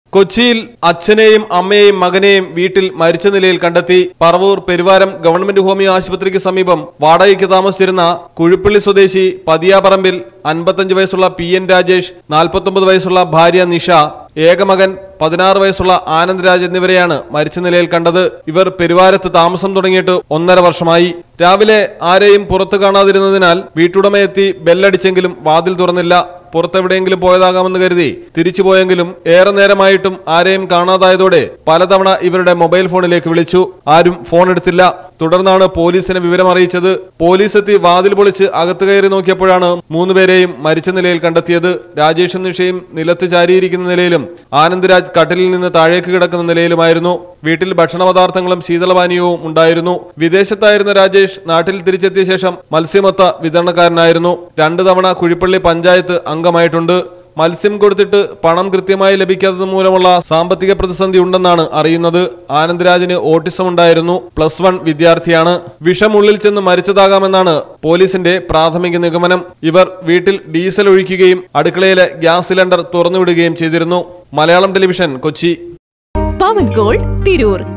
കൊച്ചിയിൽ അച്ഛനെയും അമ്മയെയും മകനെയും വീട്ടിൽ മരിച്ച നിലയിൽ കണ്ടെത്തി. പറവൂർ പെരുവാരം ഗവൺമെന്റ് ഹോമിയോ ആശുപത്രിക്ക് സമീപം വാടകയ്ക്ക് താമസിച്ചിരുന്ന കുഴിപ്പള്ളി സ്വദേശി പതിയാപറമ്പിൽ 55 വയസ്സുള്ള PN രാജേഷ്, 49 വയസ്സുള്ള ഭാര്യ നിഷ, ഏകമകൻ 16 വയസ്സുള്ള ആനന്ദ് രാജ് എന്നിവരെയാണ് മരിച്ച നിലയിൽ കണ്ടത്. ഇവർ പെരുവാരത്ത് താമസം തുടങ്ങിയിട്ട് 1.5 വർഷമായി. രാവിലെ ആരെയും പുറത്തു കാണാതിരുന്നതിനാൽ വീട്ടുടമയെത്തി ബെല്ലടിച്ചെങ്കിലും വാതിൽ തുറന്നില്ല. പുറത്തെവിടെയെങ്കിലും പോയതാകാമെന്ന് കരുതി തിരിച്ചുപോയെങ്കിലും ഏറെ നേരമായിട്ടും ആരെയും കാണാതായതോടെ പലതവണ ഇവരുടെ മൊബൈൽ ഫോണിലേക്ക് വിളിച്ചു. ആരും ഫോൺ എടുത്തില്ല. തുടർന്നാണ് പോലീസിനെ വിവരമറിയിച്ചത്. പോലീസ് എത്തി വാതിൽ പൊളിച്ച് അകത്ത് കയറി നോക്കിയപ്പോഴാണ് 3 പേരെയും മരിച്ച നിലയിൽ കണ്ടെത്തിയത്. രാജേഷും നിഷയും നിലത്ത് ചാരിയിരിക്കുന്ന നിലയിലും ആനന്ദ് രാജ് കട്ടിലിൽ നിന്ന് താഴേക്ക് കിടക്കുന്ന നിലയിലുമായിരുന്നു. വീട്ടിൽ ഭക്ഷണപദാർത്ഥങ്ങളും ശീതളപാനീയവും ഉണ്ടായിരുന്നു. വിദേശത്തായിരുന്ന രാജേഷ് നാട്ടിൽ തിരിച്ചെത്തിയ ശേഷം മത്സ്യമൊത്ത വിതരണക്കാരനായിരുന്നു. 2 തവണ കുഴിപ്പള്ളി പഞ്ചായത്ത് അംഗമായിട്ടുണ്ട്. മത്സ്യം കൊടുത്തിട്ട് പണം കൃത്യമായി ലഭിക്കാത്തത് മൂലമുള്ള സാമ്പത്തിക പ്രതിസന്ധി ഉണ്ടെന്നാണ് അറിയുന്നത്. ആനന്ദ് രാജിന് ഓട്ടിസം ഉണ്ടായിരുന്നു. +1 വിദ്യാർത്ഥിയാണ്. വിഷമുള്ളിൽ ചെന്ന് മരിച്ചതാകാമെന്നാണ് പോലീസിന്റെ പ്രാഥമിക നിഗമനം. ഇവർ വീട്ടിൽ ഡീസൽ ഒഴിക്കുകയും അടുക്കളയിലെ ഗ്യാസ് സിലിണ്ടർ തുറന്നുവിടുകയും ചെയ്തിരുന്നു. മലയാളം ടെലിവിഷൻ, കൊച്ചി. പവൻ ഗോൾഡ് തിരൂർ.